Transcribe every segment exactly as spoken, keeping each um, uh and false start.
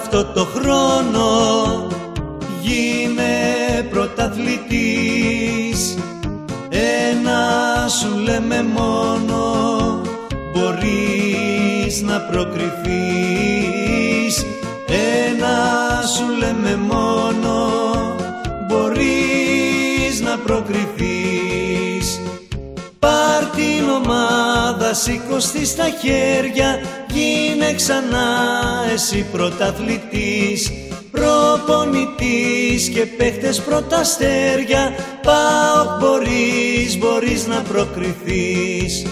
αυτό το χρόνο γίνε πρωταθλητής. Ένα σου λέμε μόνο, μπορείς να προκριθείς. Ένα σου λέμε μόνο, μπορείς να προκριθείς. Πάρ' την ομάδα, σήκωστη στα χέρια, γίνε ξανά εσύ πρωταθλητής. Προπονητής και παίχτες πρώτα αστέρια, ΠΑΟΚ μπορείς, μπορείς να προκριθείς.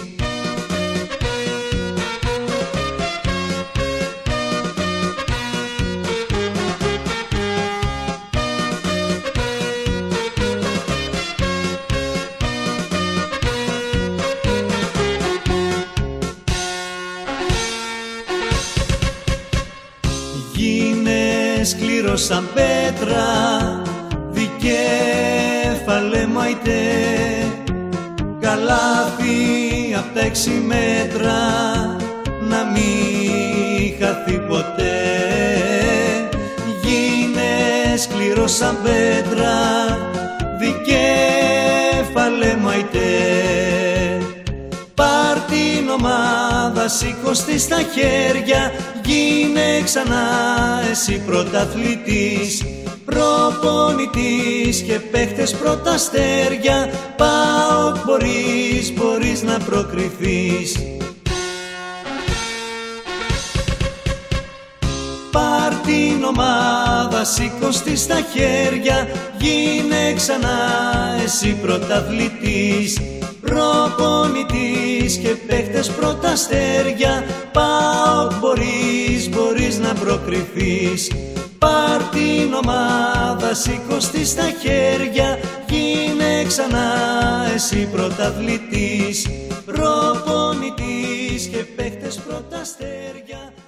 Γίνε σκληρός σαν πέτρα, δικέφαλε μαϊτέ. Καλάθι απ' τα έξι μέτρα, να μην χαθεί ποτέ. Γίνε σκληρός σαν πέτρα, δικέφαλε μαϊτέ. Πάρ' την ομάδα, σήκωστη στα χέρια, γίνε ξανά εσύ πρωταθλητής. Προπονητής και παίχτες πρώτα αστέρια, ΠΑΟΚ μπορείς, μπορείς να προκριθείς. Πάρ' την ομάδα, σήκωστη στα χέρια, γίνε ξανά εσύ πρωταθλητής. Προπονητής και παίχτες πρώτα αστέρια, ΠΑΟΚ μπορείς, μπορείς να προκριθείς. Πάρ' την ομάδα, σήκωστη στα χέρια, γίνε ξανά εσύ πρωταθλητής. Προπονητής και παίχτες πρώτα αστέρια,